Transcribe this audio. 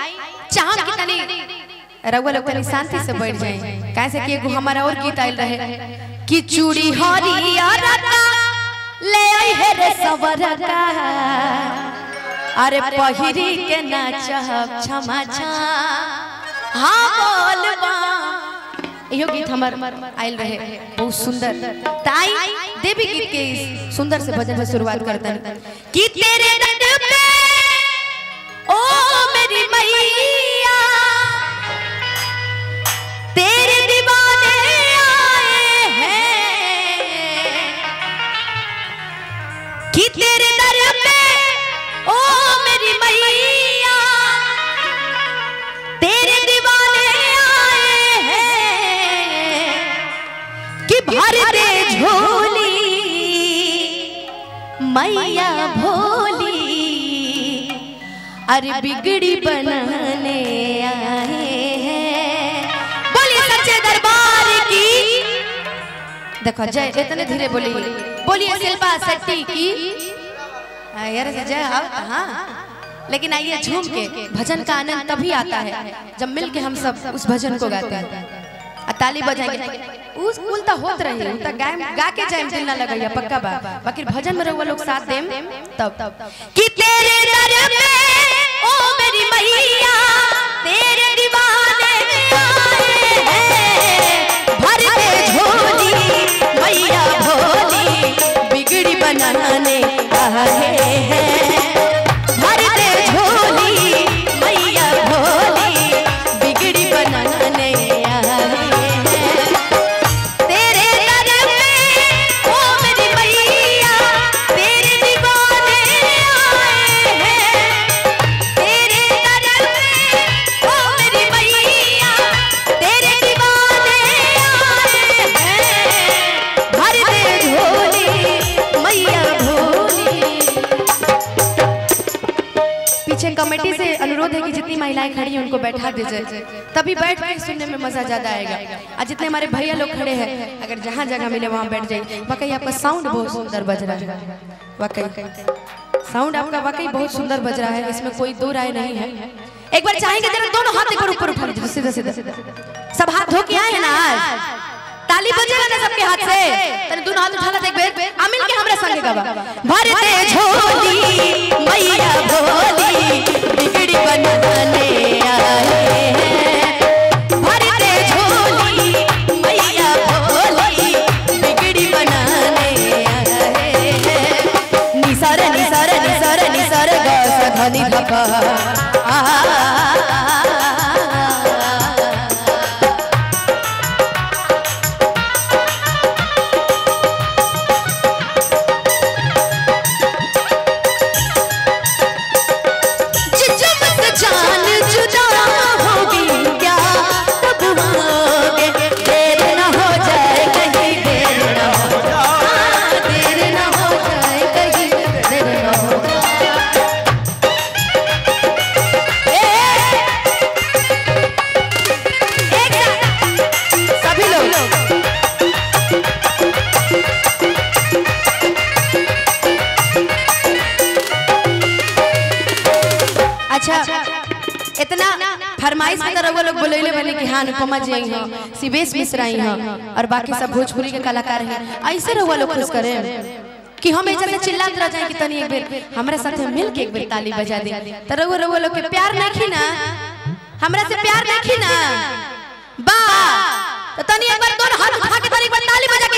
चाहम कि तनी रउआ लोग तनी शांति से बैठ जाए, कैसे कि एगो हमारा और गीत आइल रहे कि चूड़ी हरियर ले आई है रे सवरका, अरे पहिरी के नाचब छमा छा। हाँ बोलबा यो गीत हमार आइल रहे बहुत सुंदर। ताई देवी गीत के सुंदर से भजन से शुरुआत करते हैं कि तेरे दर पे ओ मेरी मैया तेरे दीवाने आए हैं, कि तेरे दर पे ओ मेरी मैया तेरे दीवाने आए हैं, कि भर दे झोली मैया भोली, अरे बिगड़ी बनाने आए हैं। बोलिए सच्चे दरबार की। देखो जय इतने धीरे बोलिए शिल्पा शेट्टी की यार जय। हाँ लेकिन आइए झूम के, भजन का आनंद तभी आता है जब मिल के हम सब उस भजन को गाते हैं, ताली बजाएंगे। उस उल्टा होत रहे उल्टा गा के जाए दिल ना लगैया पक्का बा, बाकी भजन में रहुआ लोग साथ देम तब कि तेरे दर पे ओ मेरी मैया तेरे दीवाने आए हैं, भर दे झोली मैया भोली बिगड़ी बनाने आए हैं, भर दे झोली मैया भोली बिगड़ी बनाने आए हैं। तेरे दर पे ओ मेरी मैया तेरे दीवाने आए हैं, तेरे दर पे ओ मेरी मैया तेरे दीवाने आए हैं, भर दे झोली मैया भोली। पीछे कमेटी से अनुरोध है कि जितनी महिलाएं खड़ी हैं उनको बैठा दीजिए, तभी बैठ के सुनने में मजा ज्यादा आएगा। और जितने हमारे भैया लोग खड़े हैं अगर जहाँ जगह मिले वहाँ बैठ जाइए। वाकई आपका साउंड बहुत सुंदर बज रहा है, वाकई साउंड आपका वाकई बहुत सुंदर बज रहा है, इसमें कोई दो राय नहीं है। एक बार चाहेंगे जरा दोनों हाथ एक बार ऊपर उठा लीजिए, सीधा सीधा सब हाथ धो के आए हैं ना, ताली बजेगा ना सबके हाथ से, तने दोनों हाथ उठा ला एक बार आमिल के हमरा संगे गावा। भर दे झोली मैया भोली बिगड़ी बनाने आए हैं, भर दे झोली मैया भोली बिगड़ी बनाने आए हैं। निसर निसर निसर निसर ग धनी धपा इतना फरमाइश में रउआ लोग बोलेले बने कि हाँ अनुपमा जी आई हैं, शिवेश मिश्रा आई हैं और बाकी सब भोजपुरी के कलाकार हैं। ऐसे रउआ लोग खुश करें कि हम ऐसे में चिल्लाते रह जाए कि तनी एक बार हमारे साथ मिल के एक बार ताली बजा दे। तो रउआ लोग के प्यार नहीं ना, हमरा से प्यार नहीं ना बा, तो तनी एक बार दोनों हाथ उठा के तनी एक बार ताली बजा